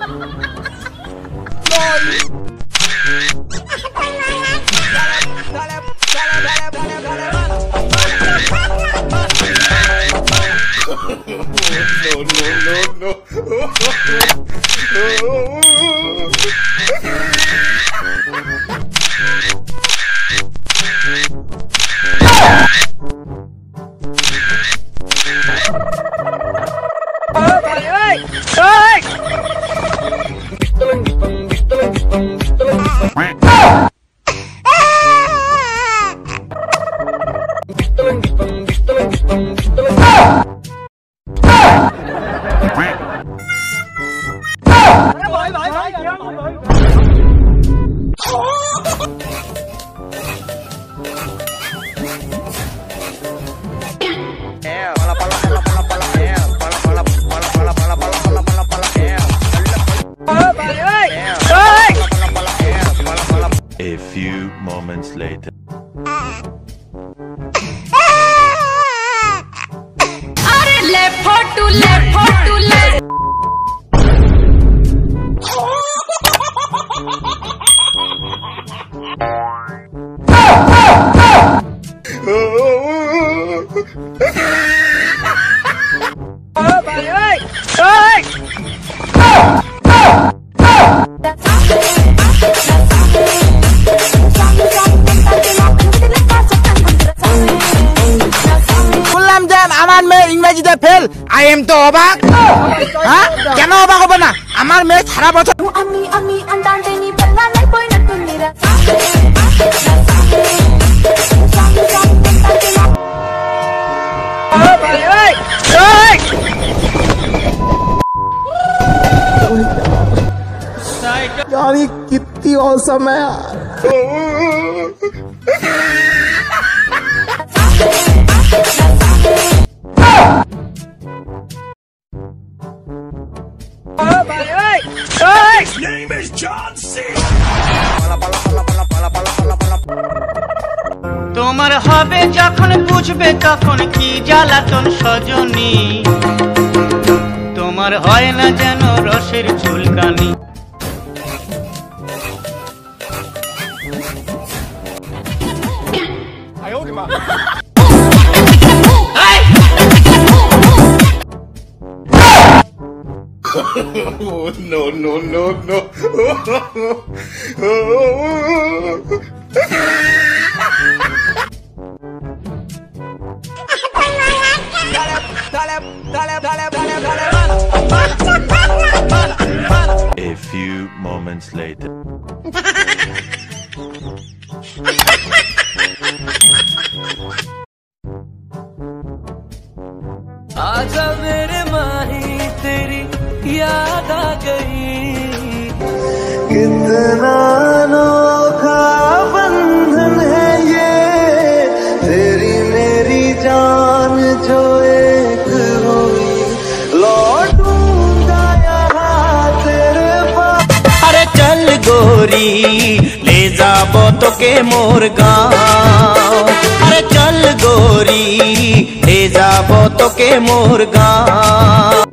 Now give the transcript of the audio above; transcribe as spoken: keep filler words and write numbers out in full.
no, no, no. A few moments later. अरे ले photo ले फोटो ले ইংরেজিতে ফেল আই এম তো অবাক হ্যাঁ কেন অবাক হবে না আমার মেয়ে সারা বছর আমি আমি అంటాంటే నీ పిల్లలై పోయినట్టుందిరా यार ये कितनी औसम है यार His name is John C. তোমার হবে যখন বুঝবে তখন কি জ্বালাতন সজনী তোমার হয় না যেন রসের চুলকানি Oh, no, no, no, no. A few moments later. आजा मेरे माही तेरी याद आ गई कितना अनोखा बंधन है ये तेरी मेरी जान जो एक हुई लौटूंगा यहाँ तेरे पास अरे चल गोरी ले जाबो तो के मोर गाँव अरे चल गोरी ले जाबो तो के मोर गाँव